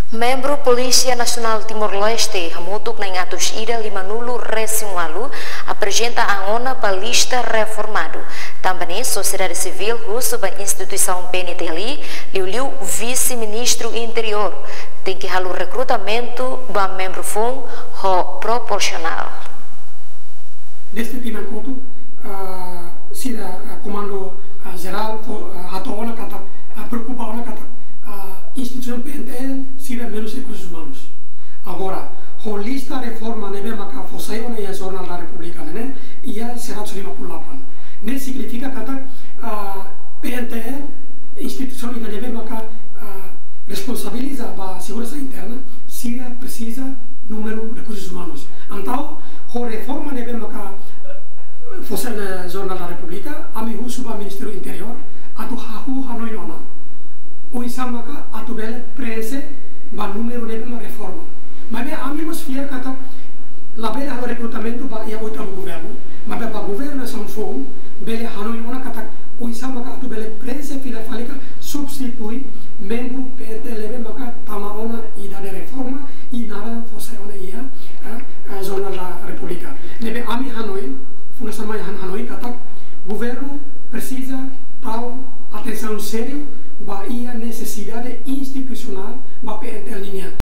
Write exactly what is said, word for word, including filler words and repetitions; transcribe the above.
Membro Polícia Nacional Timor-Leste, Hamutuk na atos ida lima nulu resimualu, apresenta a ONA para lista reformado. Também sociedade civil russo para instituição P N T L, liu vice-ministro interior, tem que halu recrutamento para membro fun ho proporcional. Deste tema conto, uh, sira uh, comando uh, geral uh, hato ona kata uh, preocupa ona kata uh, instituição P N T L sira menos recursos humanos. Agora, a lista reforma nebe maka fosai ona ia jornal da República né ia seratus lima puluh delapan. Ini significa kata uh, P N T L instituição ida nebe maka uh, responsabiliza ba segurança interna sira precisa número de recursos humanos. Então, a reforma nebe maka fosai na jornal da República ami husuba Ministério Interior atu hahu hanoi ona o isamaka atu bele prese ba número nebe ma reforma. Mas bem, amigos fiel kata label halo recrutamento ba ia oitavo governo, mas bem ba governo são fom bele hanoi ona kata o isamaka atu bele prese fila falika substitui membro P N T L maka tama ona ida de reforma e nara fosai ona ia a jornal da República. Nebe ami hanoi fundação mai hanoi kata governo precisa tal atenção sério ba ia necessidade institucional ba P N T L linha.